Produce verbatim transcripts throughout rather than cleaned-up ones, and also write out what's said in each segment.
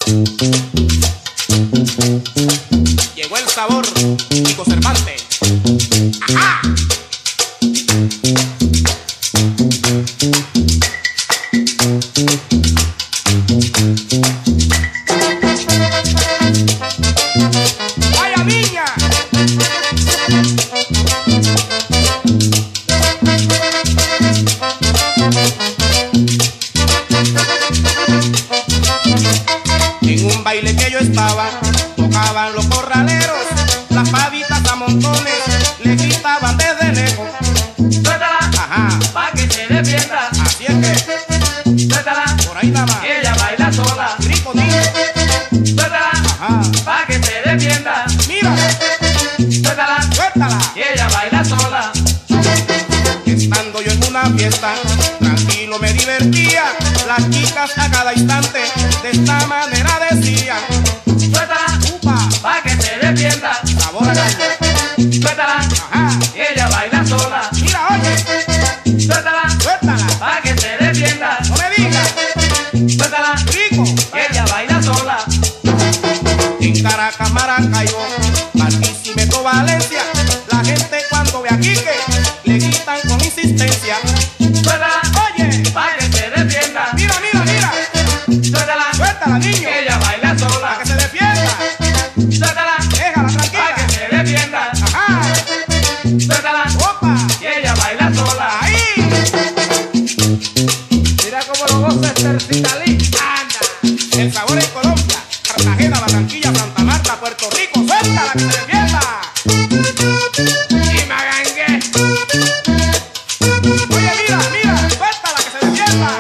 Llegó el sabor, Nico Cervantes. ¡Ajá! ¡Vaya niña! En un baile que yo estaba, tocaban los corraleros, las pavitas a montones le gritaban desde lejos. Suéltala, Ajá, pa' que se defienda. así es que, Suéltala, por ahí nada más. ella baila sola. Rico niño, Suéltala, ajá, pa' que se defienda. mira, Suéltala, suéltala. ella baila sola. Estando yo en una fiesta, tranquilo me divertía. Las chicas a cada instante de esta manera decían: Suéltala, upa, pa' que se defienda. sabor a caña. Suéltala, Ajá, ella baila sola. mira, oye, Suéltala, suéltala. pa' que se defienda. No me digas, Suéltala, rico. ella baila sola. En Caracas, Maracaibo, Barquisimeto, Valencia, la gente cuando ve a Quique le gritan con insistencia: Suéltala, oye, pa' que se defienda. mira, mira, mira, Suéltala, suéltala, niño, ella baila para sola. que se defienda. Suéltala, Déjala pa' tranquila. que se defienda. Ajá, Suéltala, opa, ella baila sola. ahí, Mira cómo lo goza este Citalí. anda. El sabor en Colombia, Cartagena, Barranquilla, Santa Marta, Puerto Rico, suéltala que se defienda. Y Magangue. Oye, mira, mira, suéltala que se defienda.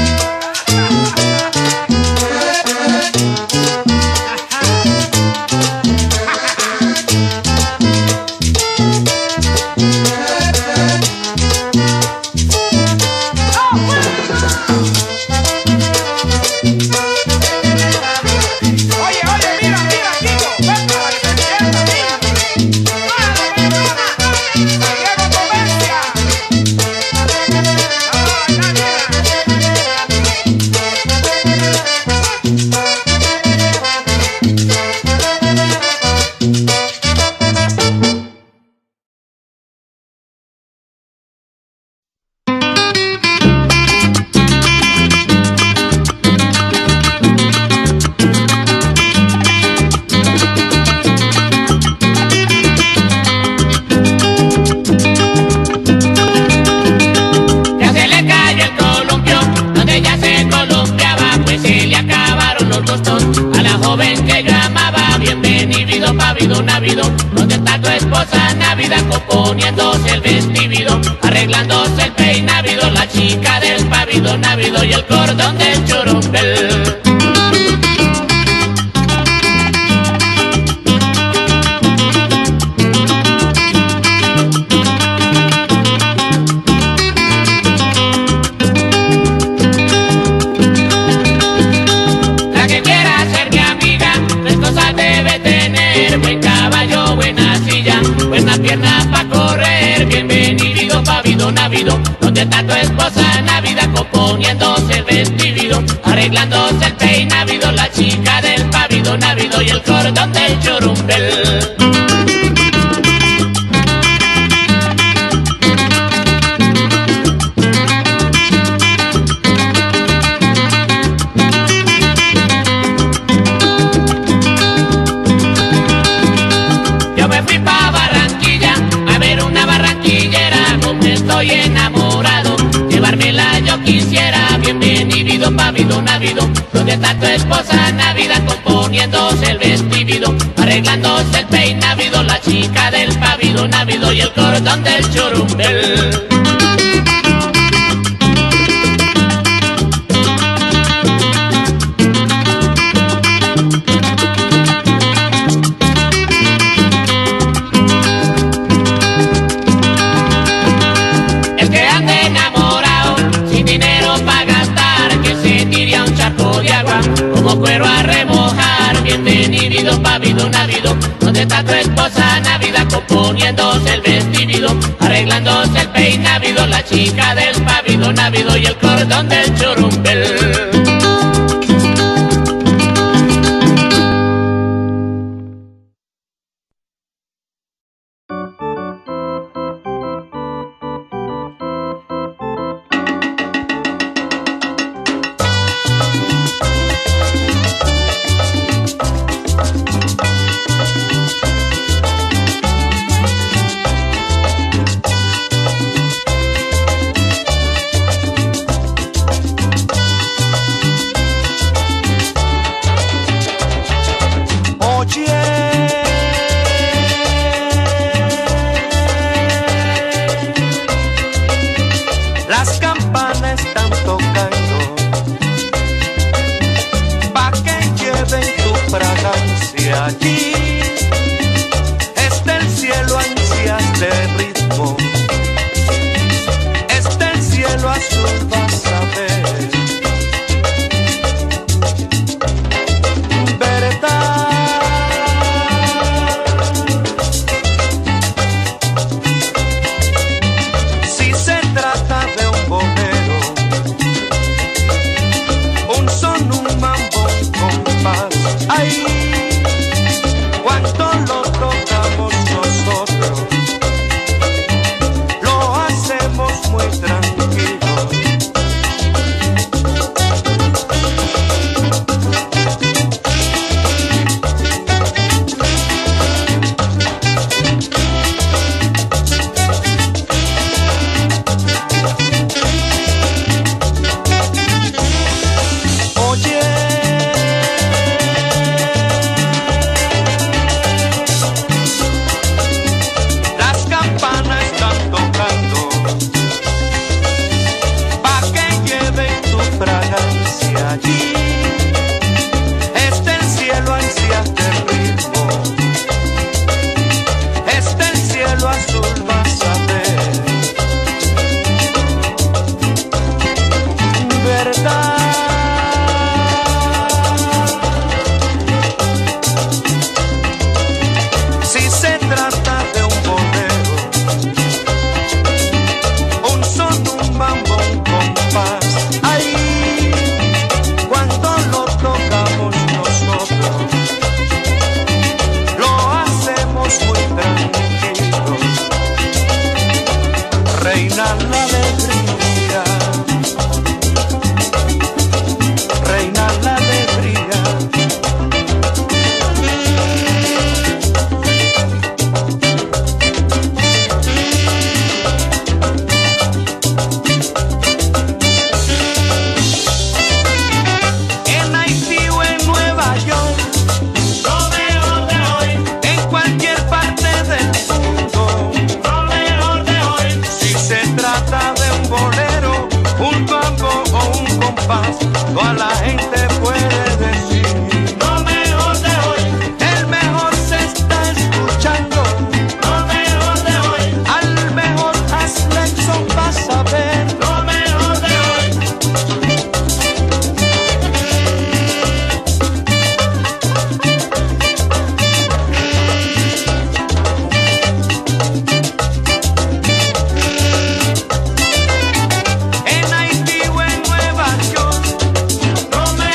Oye, oye, mira, mira, Kiko, suéltala que se defienda, niño. Diego Comercia. Vamos a bailar, mira. Ya se le cayó el columpio, donde ya se columpiaba, pues se le acabaron los gustos a la joven que yo amaba. Bienvenido, pavido, navido, donde está tu esposa Navidad, componiéndose el vestido, arreglándose el peinavido, la chica del pavido, navido y el cordón del churumbel. La que quiera ser mi amiga, tres cosas debe tener: buen caballo, buena silla, buena pierna pa' correr. Bienvenido, pavido, navido, donde está tu esposa Navidad, componiéndose el vestido, arreglándose el peinavido, la chica del pavido, navido y el cordón del churumbel. Yo me fui pa' Barranquilla a ver una barranquillera, como estoy enamorado, llevármela yo quisiera. Bienvenido, pavido, navido, donde está tu esposa Navidad, componiéndose el vestido, arreglándose el peinavido, la chica del pavido, navido y el cordón del churumbel. El que ande enamorado, sin dinero pa' gastar, que se tire a un charco de agua, como cuero a remojar. Bienvenido, pavido, navido, donde está tu esposa Navidad, componiéndose el vestido, arreglándose el peinavido, la chica del pavido, navido y el cordón del churumbel. fragancia allí. Está el cielo ansias de ritmo, está el cielo azul, vas a ver. Verdad. Si se trata de un bolero, un son, un mambo, un compás, ay, cuánto lo tocamos nosotros, lo hacemos muy tranquilo. Oye, las campanas están tocando, pa' que lleven tu fragancia allí. Está el cielo ansias de ritmo, está el cielo azul, vas a ver. Verdad. Si se trata de un bolero, un son, un mambo, un compás, ay, cuando lo tocamos nosotros, lo hacemos muy tranquilos. Reina la alegría, reina la alegría. En Haití o en Nueva York, Lo mejor de hoy, en cualquier parte del mundo, lo mejor de hoy, si se trata de un bolero, un mambo o un compás, toda la gente puede decir, lo mejor de hoy, el mejor se está escuchando, lo mejor de hoy, al mejor hazle son, vas a ver. lo mejor de hoy. En Haití o en Nueva York, Lo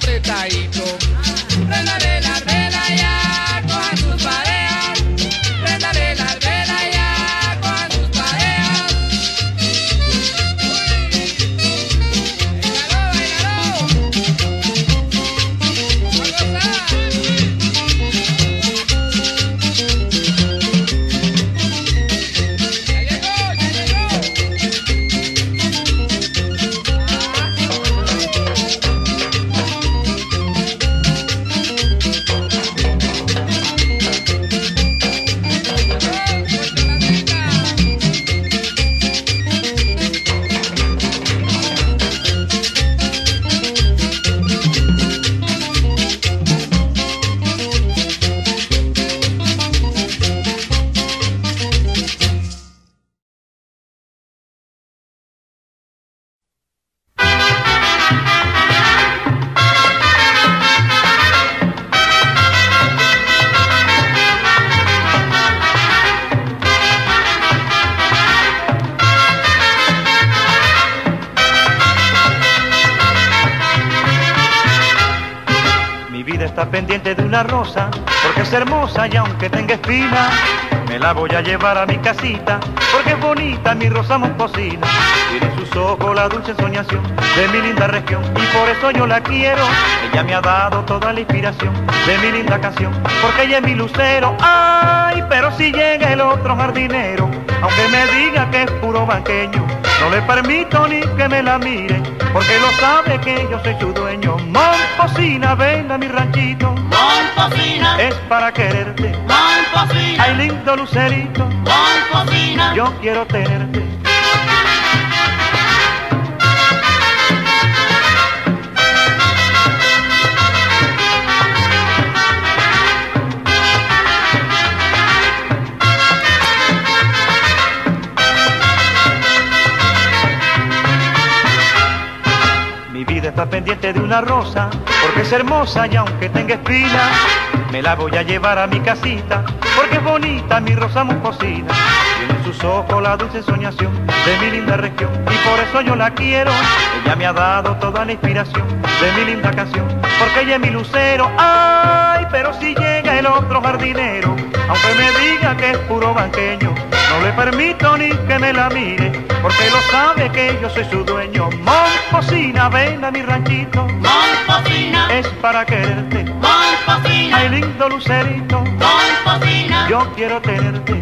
apretadito. Préndale la vela ya, cojan sus parejas. Préndale la vela ya, cojan sus parejas. Bailalo, bailalo. A gozar. Ya llegó, ya llegó. Pendiente de una rosa, porque es hermosa y aunque tenga espina, me la voy a llevar a mi casita, porque es bonita mi rosa moscosina. Tiene en sus ojos la dulce soñación de mi linda región, y por eso yo la quiero. Ella me ha dado toda la inspiración de mi linda canción, porque ella es mi lucero. Ay, pero si llega el otro jardinero, aunque me diga que es puro banqueño, no le permito ni que me la mire, porque lo sabe que yo soy su dueño. Momposina, ven a mi ranchito. Momposina, es para quererte. Momposina, Ay, lindo lucerito, Momposina, yo quiero tenerte. Mi vida está pendiente de una rosa, porque es hermosa y aunque tenga espina, me la voy a llevar a mi casita, porque es bonita mi rosa moscosina. Tiene en sus ojos la dulce soñación de mi linda región, y por eso yo la quiero. Ella me ha dado toda la inspiración de mi linda canción, porque ella es mi lucero. Ay, pero si llega el otro jardinero, aunque me diga que es puro banqueño, no le permito ni que me la mire, porque lo sabe que yo soy su dueño. Momposina, ven a mi ranchito. Momposina, Es para quererte. Momposina, Ay, lindo lucerito, Momposina, yo quiero tenerte.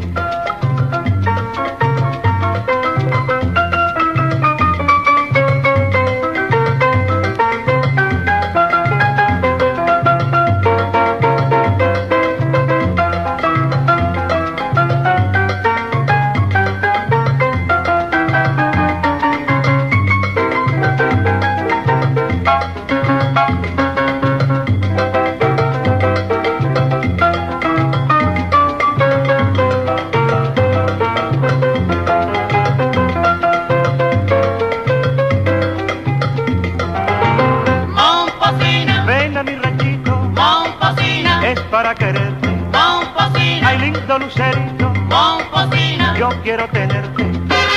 Momposina, Ven a mi ranchito, Momposina, es para quererte. Momposina, Ay, lindo lucerito, Momposina, yo quiero tenerte.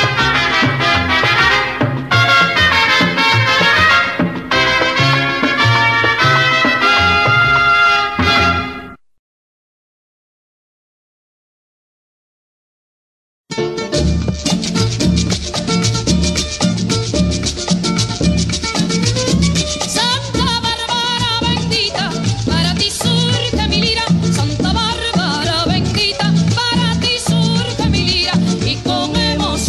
Santa Bárbara bendita, para ti surge mi lira. Santa Bárbara bendita, para ti surge mi lira. Y con emoción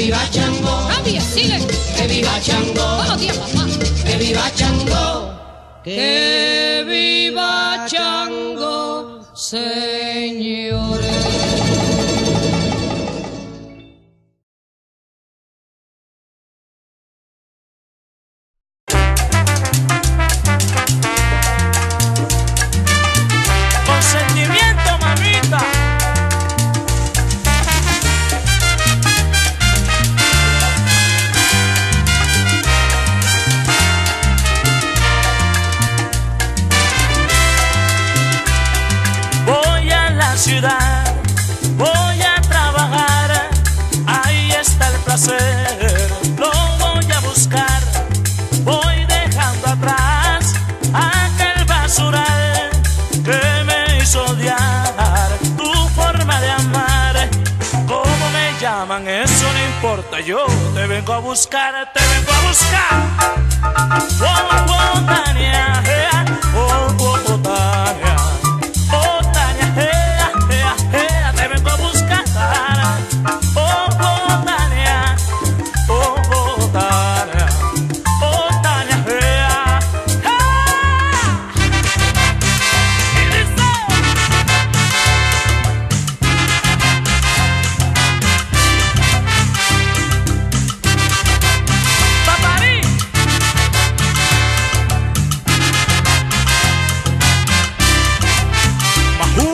viva Chango. Cambia, sigue. Que viva Chango. Buenos días, papá. Que viva Chango. Que viva Chango, señores. Ciudad, voy a trabajar, ahí está el placer, lo voy a buscar, voy dejando atrás aquel basural que me hizo odiar tu forma de amar. ¿Cómo me llaman? Eso no importa, yo te vengo a buscar, te vengo a buscar. Oh, oh, Tania, oh, oh, oh, Tania. Te vengo a buscar, oh, oh, Tania, oh, oh, Tania, oh, Tania, yeah, yeah. Y dice, Paparí, Majú.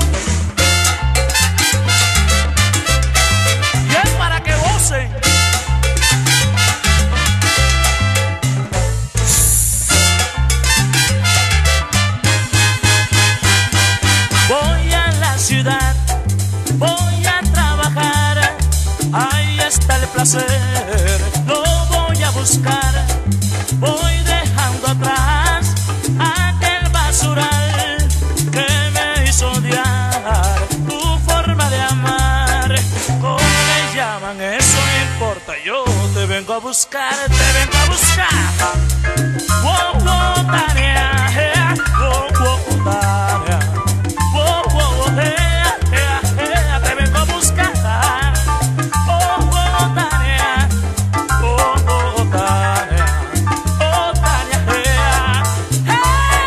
Voy a la ciudad, voy a trabajar, ahí está el placer, lo voy a buscar, voy dejando atrás aquel basural que me hizo odiar tu forma de amar. ¿Cómo me llaman? Eso no importa, yo te vengo a buscar, te vengo a buscar. Oh, oh, Tania, yeah. Oh, oh, oh, Tania. Oh, oh, oh, yeah, yeah, yeah. Te vengo a buscar. Oh, oh, Tania. Oh, oh, Tania. Oh, Tania, yeah, yeah.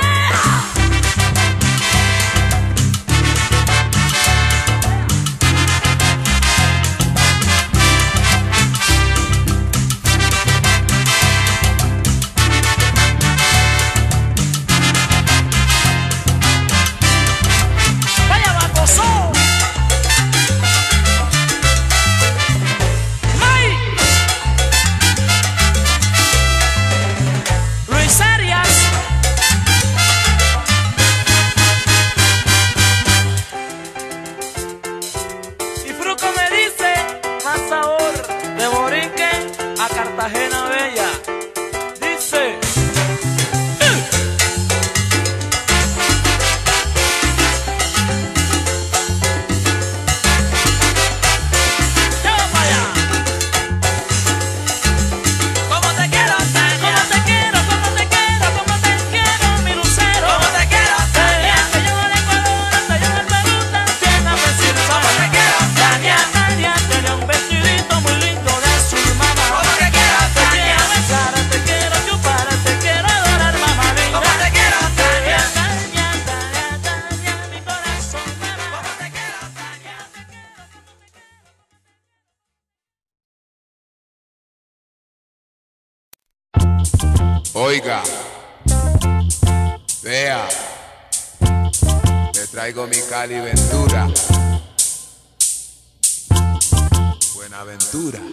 Cartagena Bella, dice. Oiga, vea, le traigo mi Cali Ventura, Buenaventura.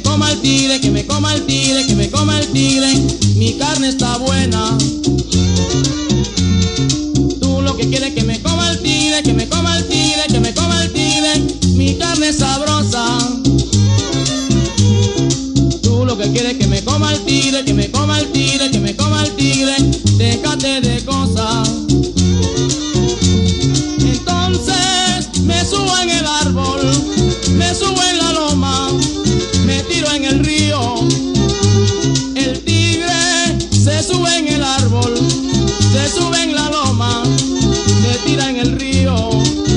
coma el tigre, que me coma el tigre, que me coma el tigre, mi carne está buena. Tú lo que quieres que me coma el tigre, que me coma el tigre, que me coma el tigre, mi carne es sabrosa. Tú lo que quieres que me coma el tigre, que me coma el tigre, que me coma el tigre, déjate de cosas. Entonces me subo en el árbol, me subo en la loma, me tiro en el río. El tigre se sube en el árbol, se sube en la loma, se tira en el río.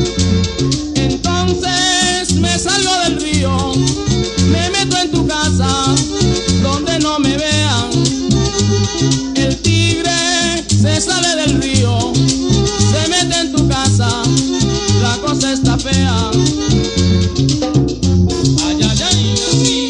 Entonces me salgo del río, me meto en tu casa, donde no me vean. El tigre se sale del río, se mete en tu casa, la cosa está fea. Ay, ay, ay, ay.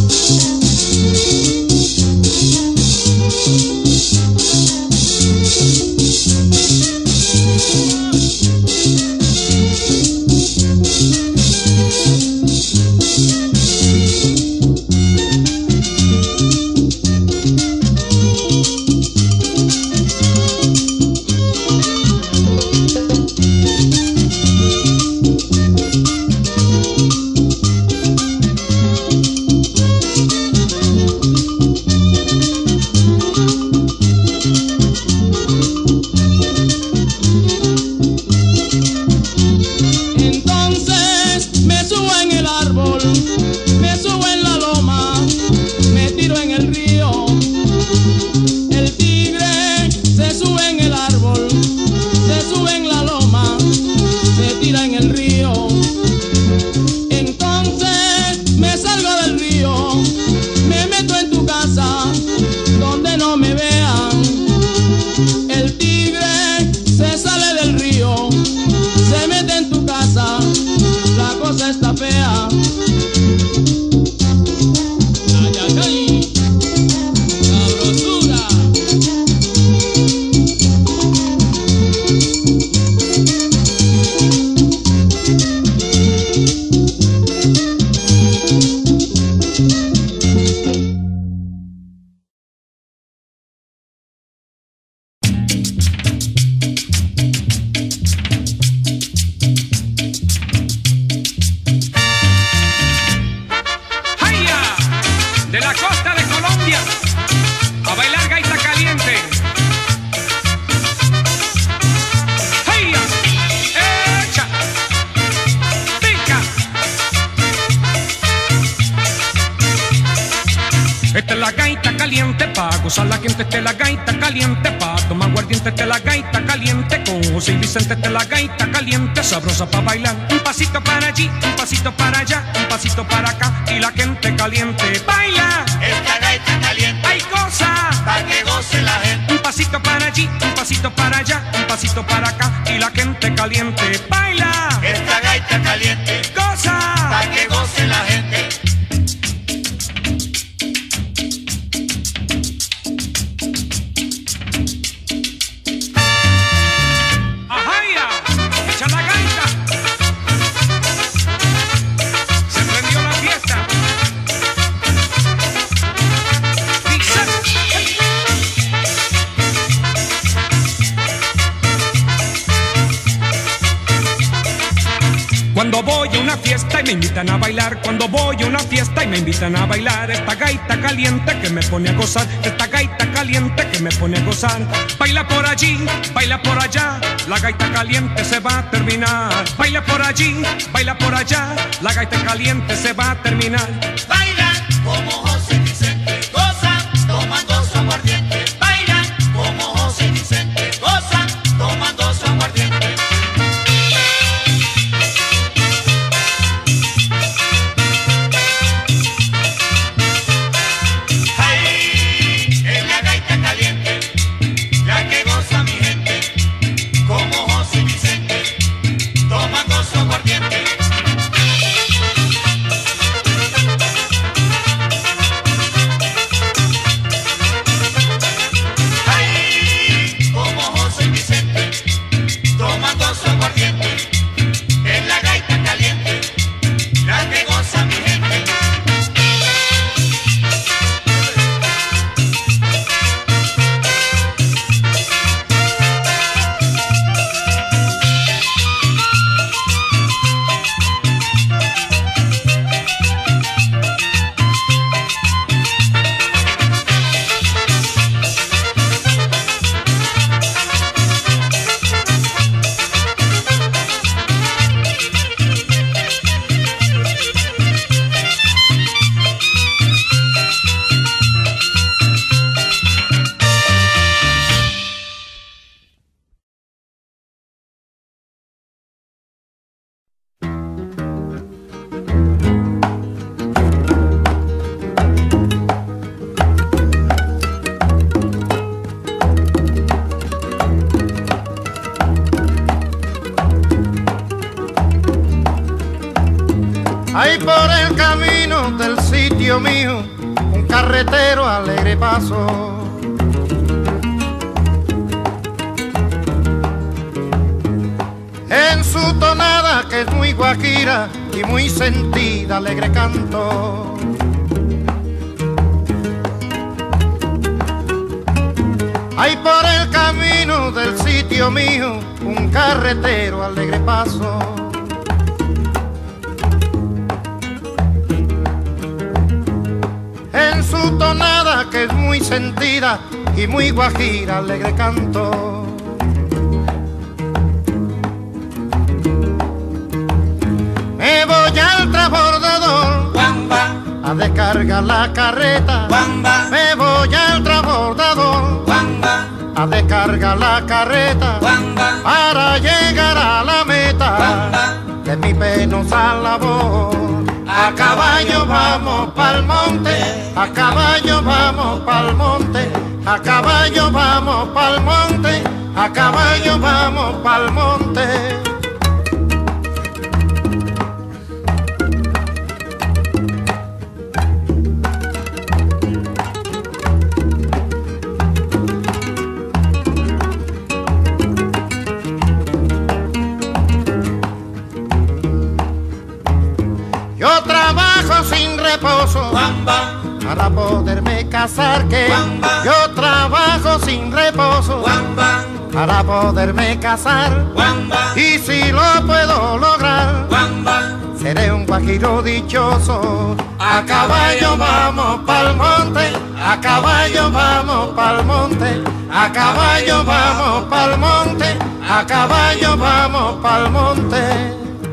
Sabrosa pa' bailar, un pasito para allí, un pasito para allá, un pasito para acá y la gente caliente baila. Esta gaita caliente, hay cosa pa' que goce la gente. Un pasito para allí, un pasito para allá, un pasito para acá y la gente caliente baila. Esta gaita caliente, cosa pa' que goce la gente. Cuando voy a una fiesta y me invitan a bailar, cuando voy a una fiesta y me invitan a bailar, esta gaita caliente que me pone a gozar, esta gaita caliente que me pone a gozar. Baila por allí, baila por allá, la gaita caliente se va a terminar. Baila por allí, baila por allá, la gaita caliente se va a terminar. Baila como José Vicente, goza tomando su aguardiente. Baila como José Vicente, goza tomando su aguardiente. por el camino del sitio mío, un carretero alegre paso. En su tonada que es muy guajira y muy sentida, alegre canto. Hay por el camino del sitio mío un carretero alegre paso. En su tonada que es muy sentida y muy guajira, alegre canto. Me voy al transbordador a descargar la carreta. Me voy al transbordador a descargar la carreta para llegar a la meta de mi penosa labor. A caballo vamos pa'l monte, a caballo vamos pa'l monte, a caballo vamos pa'l monte, a caballo vamos pa'l monte. Yo trabajo sin reposo para poderme casar, que yo trabajo sin reposo para poderme casar, y si lo puedo lograr seré un guajiro dichoso. A caballo vamos pa'l monte, a caballo vamos pa'l monte, a caballo vamos pa'l monte, a caballo vamos pa'l monte.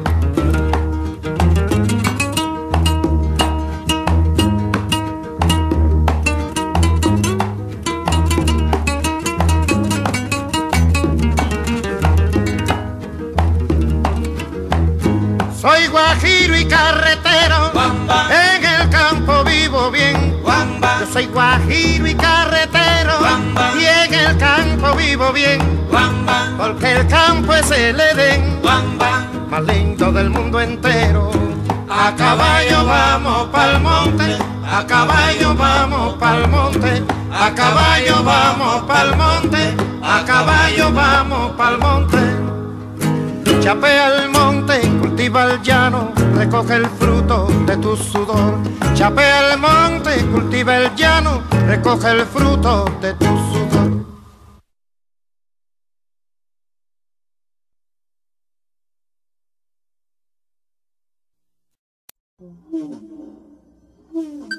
Soy guajiro y carretero, en el campo vivo bien. Yo soy guajiro y carretero, y en el campo vivo bien. Porque el campo es el Edén más lindo del mundo entero. A caballo vamos pa'l monte, a caballo vamos pa'l monte, a caballo vamos pa'l monte, a caballo vamos pa'l monte. Chapea el monte, cultiva el llano, recoge el fruto de tu sudor. Chapea el monte, cultiva el llano, recoge el fruto de tu sudor. Mm-hmm.